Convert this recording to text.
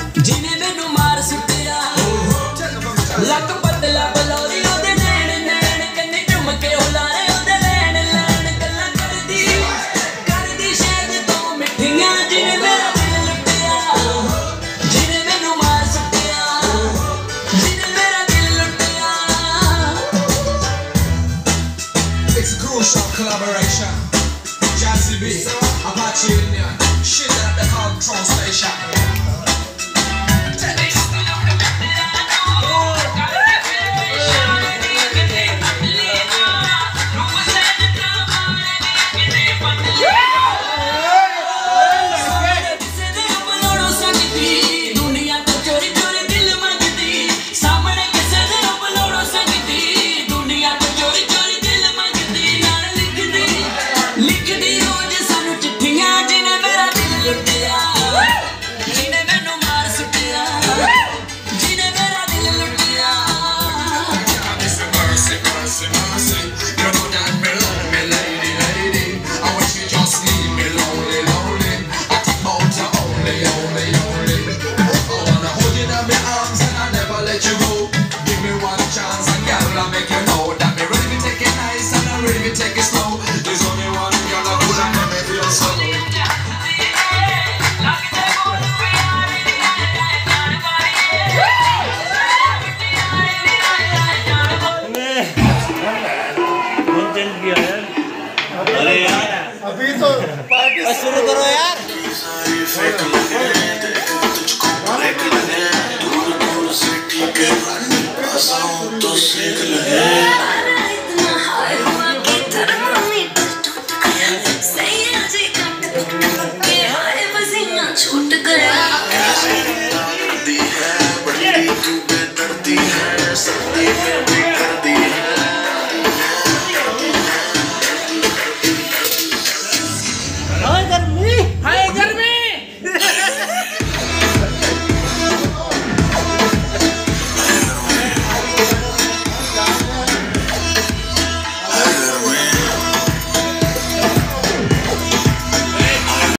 जिने मैनू मार सुटिया लक बदला बलौरी ओदे नैन नैन कन्ने झुमके उलारे ओदे लैन लैन गल्ला करदी शहद तो मिठियां जिने मेरा दिल लुटिया जिने मैनू मार सुटिया जिने मेरा दिल लुटिया। It's a crucial collaboration. Jazzy B, Apache Indian, shit at the control station. Take it